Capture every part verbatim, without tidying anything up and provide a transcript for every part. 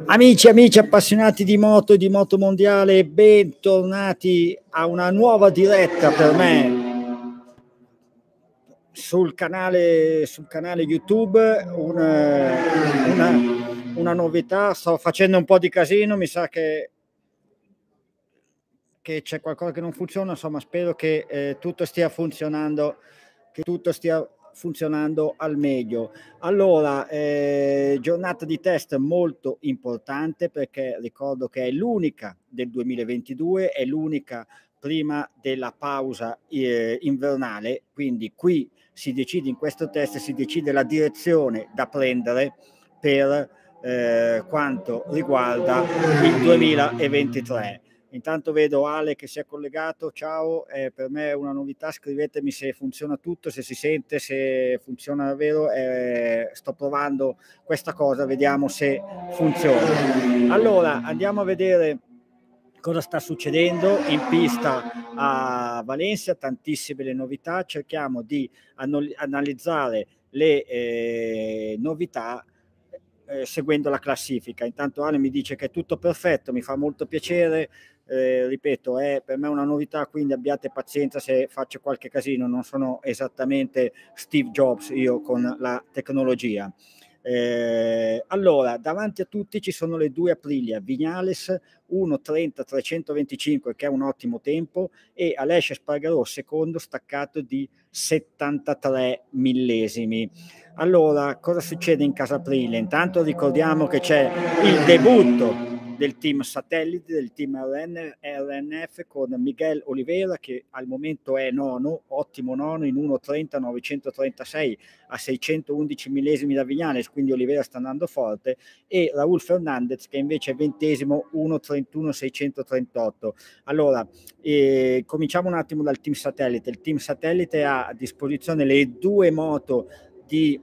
Amici, amici appassionati di moto e di moto mondiale, bentornati a una nuova diretta per me sul canale, sul canale YouTube. Una, una, una novità, sto facendo un po' di casino, mi sa che che c'è qualcosa che non funziona, insomma spero che eh, tutto stia funzionando, che tutto stia funzionando al meglio. Allora, eh, giornata di test molto importante, perché ricordo che è l'unica del duemilaventidue, è l'unica prima della pausa eh, invernale, quindi qui si decide, in questo test si decide la direzione da prendere per eh, quanto riguarda il duemilaventitré. Intanto vedo Ale che si è collegato, ciao, eh, per me è una novità, scrivetemi se funziona tutto, se si sente, se funziona davvero, eh, sto provando questa cosa, vediamo se funziona. Allora, andiamo a vedere cosa sta succedendo in pista a Valencia, tantissime le novità, cerchiamo di analizzare le eh, novità eh, seguendo la classifica. Intanto Ale mi dice che è tutto perfetto, mi fa molto piacere. Eh, ripeto, è per me una novità, quindi abbiate pazienza se faccio qualche casino, non sono esattamente Steve Jobs io con la tecnologia. Eh, allora, davanti a tutti ci sono le due Aprilia, Viñales uno trenta trecentoventicinque, che è un ottimo tempo, e Aleix Espargaró secondo, staccato di settantatré millesimi. Allora, cosa succede in casa Aprilia? Intanto ricordiamo che c'è il debutto del team satellite, del team R N F, con Miguel Oliveira, che al momento è nono, ottimo nono, in uno trenta novecentotrentasei a seicentoundici millesimi da Viñales, quindi Oliveira sta andando forte, e Raúl Fernández che invece è ventesimo, uno trentuno seicentotrentotto. Allora, eh, cominciamo un attimo dal team satellite. Il team satellite ha a disposizione le due moto di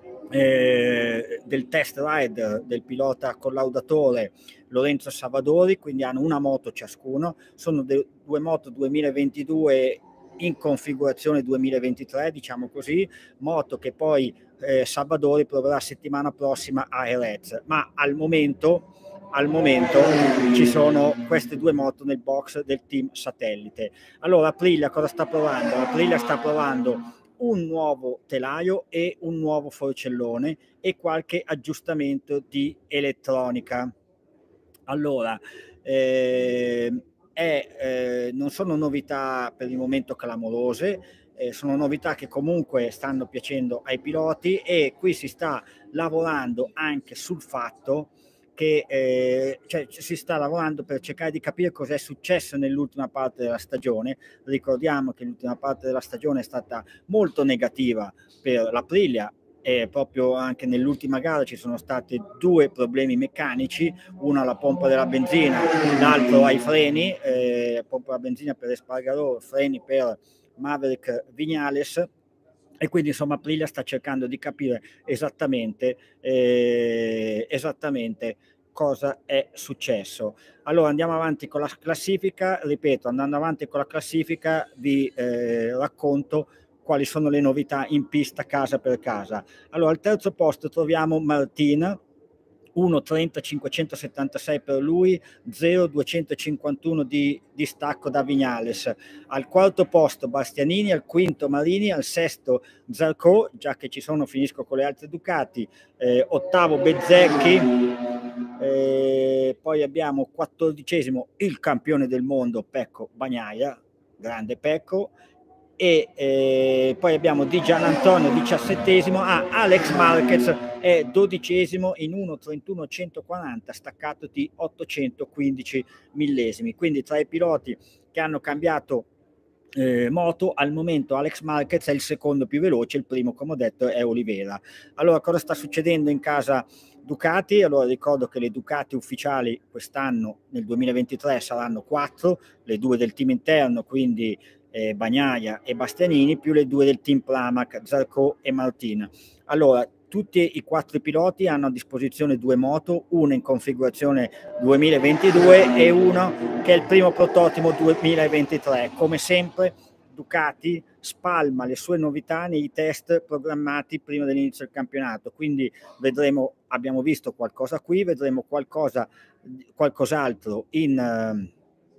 Eh, del test ride del pilota collaudatore Lorenzo Savadori, quindi hanno una moto ciascuno, sono de- due moto duemilaventidue in configurazione duemilaventitré, diciamo così, moto che poi eh, Savadori proverà settimana prossima a Jerez, ma al momento al momento ci sono queste due moto nel box del team satellite. Allora Aprilia cosa sta provando? Aprilia sta provando un nuovo telaio e un nuovo forcellone e qualche aggiustamento di elettronica. Allora, eh, è, eh, non sono novità per il momento clamorose, eh, sono novità che comunque stanno piacendo ai piloti, e qui si sta lavorando anche sul fatto che eh, cioè, si sta lavorando per cercare di capire cosa è successo nell'ultima parte della stagione. Ricordiamo che l'ultima parte della stagione è stata molto negativa per l'Aprilia, e proprio anche nell'ultima gara ci sono stati due problemi meccanici, uno alla pompa della benzina, l'altro ai freni, eh, pompa della benzina per Espargaró, freni per Maverick Viñales. E quindi insomma Aprilia sta cercando di capire esattamente, eh, esattamente cosa è successo. Allora andiamo avanti con la classifica, ripeto, andando avanti con la classifica vi eh, racconto quali sono le novità in pista casa per casa. Allora al terzo posto troviamo Martin, uno trenta cinquecentosettantasei per lui, zero duecentocinquantuno di distacco da Viñales. Al quarto posto Bastianini, al quinto Marini, al sesto Zarco, già che ci sono finisco con le altre Ducati, eh, ottavo Bezzecchi, eh, poi abbiamo quattordicesimo il campione del mondo Pecco Bagnaia, grande Pecco, e eh, poi abbiamo Di Gianantonio diciassettesimo, ah, Alex Marquez è dodicesimo in uno trentuno centoquaranta, staccato di ottocentoquindici millesimi. Quindi tra i piloti che hanno cambiato eh, moto al momento Alex Marquez è il secondo più veloce, il primo come ho detto è Oliveira. Allora cosa sta succedendo in casa Ducati? Allora ricordo che le Ducati ufficiali quest'anno nel duemilaventitré saranno quattro, le due del team interno, quindi eh, Bagnaia e Bastianini, più le due del team Pramac, Zarco e Martin. Allora tutti i quattro piloti hanno a disposizione due moto, una in configurazione duemilaventidue e uno che è il primo prototipo duemilaventitré. Come sempre Ducati spalma le sue novità nei test programmati prima dell'inizio del campionato, quindi vedremo, abbiamo visto qualcosa qui, vedremo qualcosa, qualcos'altro in...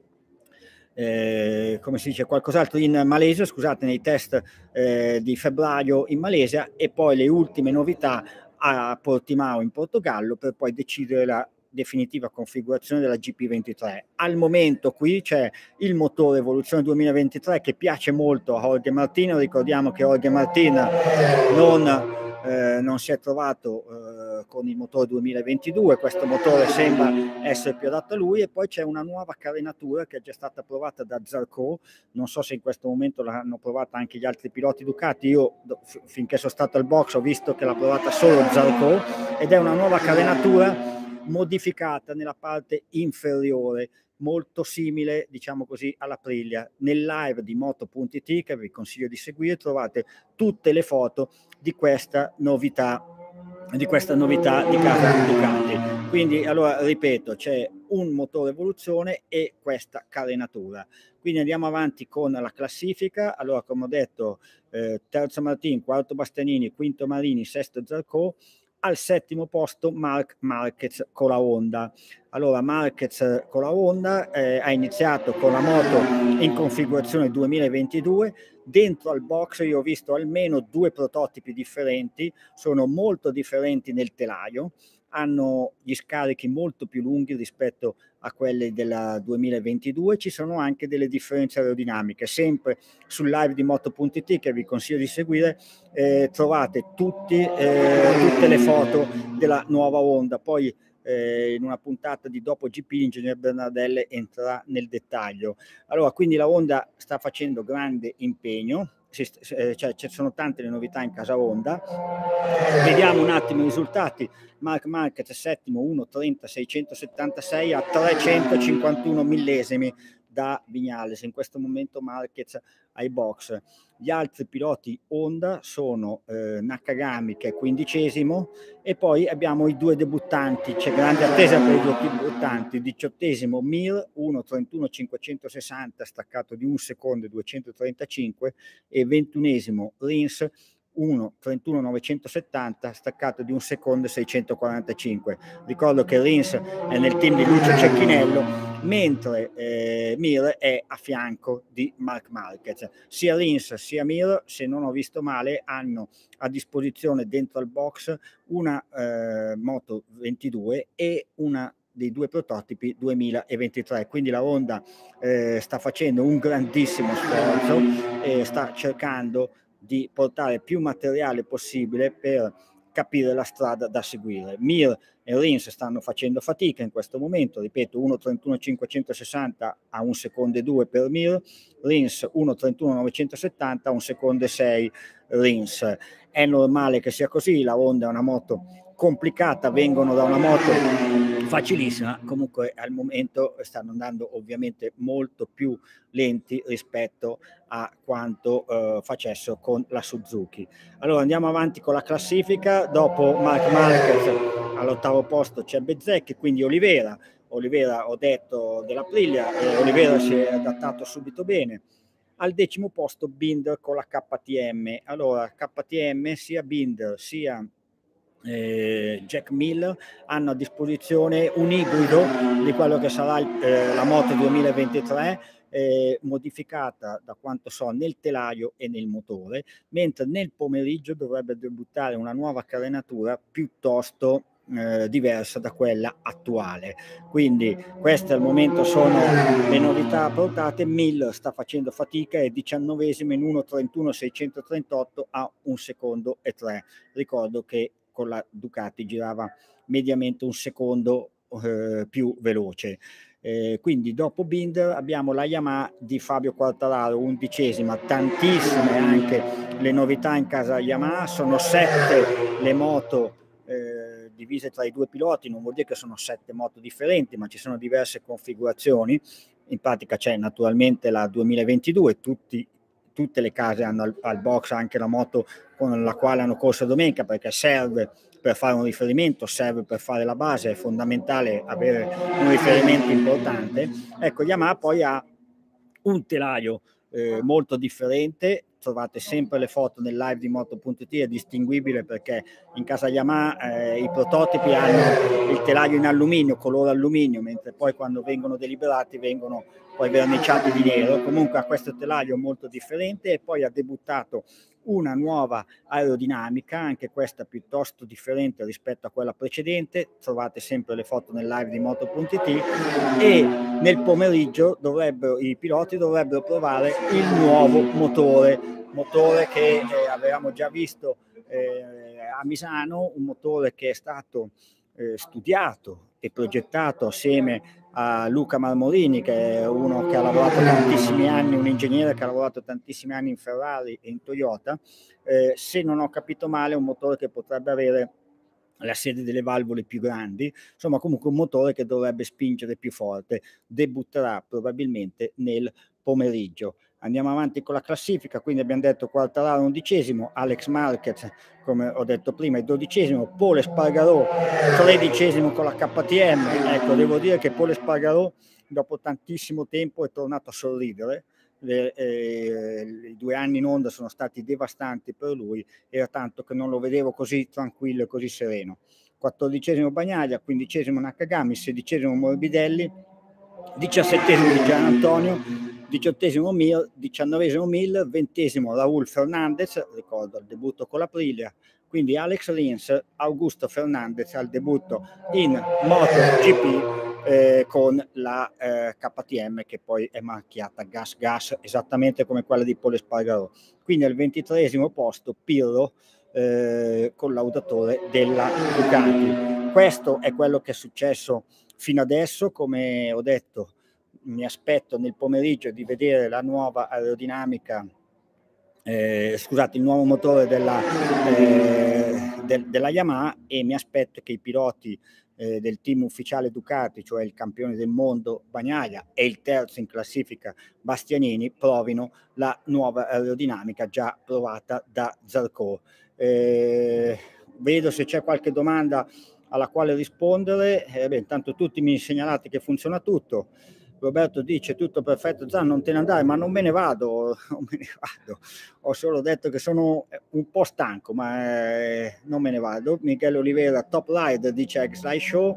Eh, come si dice, qualcos'altro in Malesia, scusate, nei test eh, di febbraio in Malesia, e poi le ultime novità a Portimao in Portogallo, per poi decidere la definitiva configurazione della G P ventitré. Al momento qui c'è il motore Evoluzione duemilaventitré che piace molto a Jorge Martin. Ricordiamo che Jorge Martin non, eh, non si è trovato eh, con il motore duemilaventidue, questo motore sembra essere più adatto a lui. E poi c'è una nuova carenatura che è già stata provata da Zarco, non so se in questo momento l'hanno provata anche gli altri piloti Ducati, io f- finché sono stato al box ho visto che l'ha provata solo Zarco, ed è una nuova carenatura modificata nella parte inferiore, molto simile, diciamo così, all'Aprilia. Nel live di Moto.it, che vi consiglio di seguire, trovate tutte le foto di questa novità di questa novità di casa Ducati. Quindi, allora, ripeto, c'è un motore Evoluzione e questa carenatura. Quindi andiamo avanti con la classifica. Allora, come ho detto, eh, terzo Martin, quarto Bastianini, quinto Marini, sesto Zarco. Al settimo posto Marc Marquez con la Honda. Allora, Marquez con la Honda eh, ha iniziato con la moto in configurazione duemilaventidue. Dentro al box io ho visto almeno due prototipi differenti, sono molto differenti nel telaio, hanno gli scarichi molto più lunghi rispetto a quelli della duemilaventidue, ci sono anche delle differenze aerodinamiche. Sempre sul live di Moto.it, che vi consiglio di seguire, eh, trovate tutti, eh, tutte le foto della nuova Honda. Poi eh, in una puntata di Dopo G P l'ingegner Bernardelle entrerà nel dettaglio. Allora, quindi la Honda sta facendo grande impegno, cioè ci sono tante le novità in casa Honda. Vediamo un attimo i risultati. Marc Marquez settimo, uno trenta seicentosettantasei a trecentocinquantuno millesimi da Viñales. In questo momento Marquez ai box. Gli altri piloti Honda sono eh, Nakagami, che è quindicesimo, e poi abbiamo i due debuttanti. C'è grande attesa per i due debuttanti. Diciottesimo Mir, uno trentuno cinquecentosessanta, staccato di un secondo e duecentotrentacinque, e ventunesimo Rins, uno trentuno novecentosettanta, staccato di un secondo e seicentoquarantacinque. Ricordo che Rins è nel team di Lucio Cecchinello, mentre eh, Mir è a fianco di Marc Marquez. Sia Rins sia Mir, se non ho visto male, hanno a disposizione dentro al box una eh, Moto ventidue e una dei due prototipi duemilaventitré. Quindi la Honda eh, sta facendo un grandissimo sforzo e sta cercando di portare più materiale possibile per capire la strada da seguire. Mir e Rins stanno facendo fatica in questo momento, ripeto, uno trentuno cinquecentosessanta a un secondo e due per Mir, Rins uno trentuno novecentosettanta a un secondo e sei Rins. È normale che sia così, la Honda è una moto complicata, vengono da una moto facilissima, comunque al momento stanno andando ovviamente molto più lenti rispetto a quanto eh, facessero con la Suzuki. Allora andiamo avanti con la classifica. Dopo Marc Marquez all'ottavo posto c'è Bezzecchi, quindi Olivera. Olivera ho detto dell'Aprilia, e Olivera si è adattato subito bene. Al decimo posto Binder con la K T M. Allora K T M, sia Binder sia Eh, Jack Miller hanno a disposizione un ibrido di quello che sarà eh, la moto duemilaventitré, eh, modificata da quanto so nel telaio e nel motore, mentre nel pomeriggio dovrebbe debuttare una nuova carenatura piuttosto eh, diversa da quella attuale. Quindi queste al momento sono le novità portate. Miller sta facendo fatica, è diciannovesimo in uno trentuno seicentotrentotto a un secondo e tre. Ricordo che con la Ducati girava mediamente un secondo eh, più veloce. Eh, quindi dopo Binder abbiamo la Yamaha di Fabio Quartararo, undicesima. Tantissime anche le novità in casa Yamaha, sono sette le moto eh, divise tra i due piloti, non vuol dire che sono sette moto differenti, ma ci sono diverse configurazioni. In pratica c'è naturalmente la duemilaventidue, tutti tutte le case hanno al, al box anche la moto con la quale hanno corso domenica, perché serve per fare un riferimento, serve per fare la base, è fondamentale avere un riferimento importante. Ecco, Yamaha poi ha un telaio eh, molto differente, trovate sempre le foto nel live di moto punto it, è distinguibile perché in casa Yamaha eh, i prototipi hanno il telaio in alluminio, colore alluminio, mentre poi quando vengono deliberati vengono poi verniciati di nero. Comunque ha questo telaio molto differente e poi ha debuttato una nuova aerodinamica, anche questa piuttosto differente rispetto a quella precedente. Trovate sempre le foto nel live di moto punto it e nel pomeriggio dovrebbero, i piloti dovrebbero provare il nuovo motore, motore che eh, avevamo già visto eh, a Misano, un motore che è stato eh, studiato e progettato assieme a Luca Marmorini, che è uno che ha lavorato tantissimi anni, un ingegnere che ha lavorato tantissimi anni in Ferrari e in Toyota. Eh, se non ho capito male, è un motore che potrebbe avere la sede delle valvole più grandi, insomma comunque un motore che dovrebbe spingere più forte. Debutterà probabilmente nel pomeriggio. Andiamo avanti con la classifica, quindi abbiamo detto Quartararo undicesimo, Alex Marquez come ho detto prima è dodicesimo, Pole Espargaró tredicesimo con la K T M. Ecco, devo dire che Pole Espargaró dopo tantissimo tempo è tornato a sorridere. Le, eh, i due anni in onda sono stati devastanti per lui, era tanto che non lo vedevo così tranquillo e così sereno. quattordicesimo Bagnaia, quindicesimo Nakagami, sedicesimo Morbidelli, diciassettesimo di Gian Antonio, diciottesimo Mir, diciannovesimo Miller, ventesimo Raúl Fernandez, ricordo il debutto con l'Aprilia, quindi Alex Rins, Augusto Fernandez al debutto in MotoGP eh, con la eh, K T M che poi è marchiata Gas Gas esattamente come quella di Pole Espargaró. Quindi al ventitreesimo posto Pirro eh, collaudatore della Ducati. Questo è quello che è successo fino adesso. Come ho detto, mi aspetto nel pomeriggio di vedere la nuova aerodinamica, eh, scusate, il nuovo motore della, eh, del, della Yamaha, e mi aspetto che i piloti eh, del team ufficiale Ducati, cioè il campione del mondo Bagnaia e il terzo in classifica Bastianini, provino la nuova aerodinamica già provata da Zarco. Eh, vedo se c'è qualche domanda alla quale rispondere. Eh, beh, intanto tutti mi segnalate che funziona tutto. Roberto dice tutto perfetto, Zan, non te ne andare, ma non me ne vado, non me ne vado. Ho solo detto che sono un po' stanco, ma eh, non me ne vado. Michele Olivera, top rider, dice X Live Show.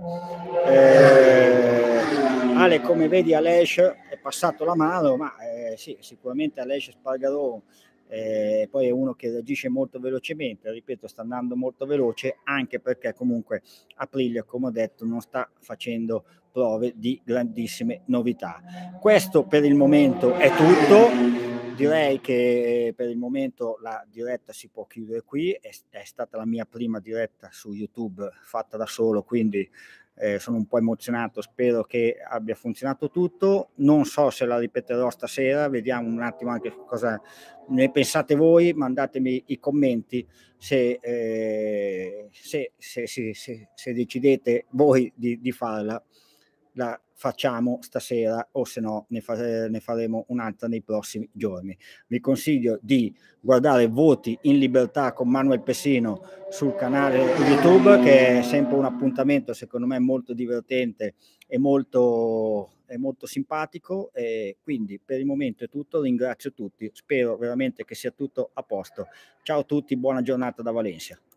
Eh, Ale, come vedi Aleix è passato la mano, ma eh, sì, sicuramente Aleix Espargaró eh, poi è uno che reagisce molto velocemente, ripeto, sta andando molto veloce, anche perché comunque Aprilia, come ho detto, non sta facendo prove di grandissime novità. Questo per il momento è tutto. Direi che per il momento la diretta si può chiudere qui, è, è stata la mia prima diretta su YouTube fatta da solo, quindi eh, sono un po' emozionato, spero che abbia funzionato tutto. Non so se la ripeterò stasera, vediamo un attimo anche cosa ne pensate voi, mandatemi i commenti se, eh, se, se, se, se, se decidete voi di, di farla, la facciamo stasera, o se no ne, fare, ne faremo un'altra nei prossimi giorni. Vi consiglio di guardare Voti in Libertà con Manuel Pessino sul canale YouTube, che è sempre un appuntamento secondo me molto divertente e molto, è molto simpatico. E quindi per il momento è tutto, ringrazio tutti, spero veramente che sia tutto a posto. Ciao a tutti, buona giornata da Valencia.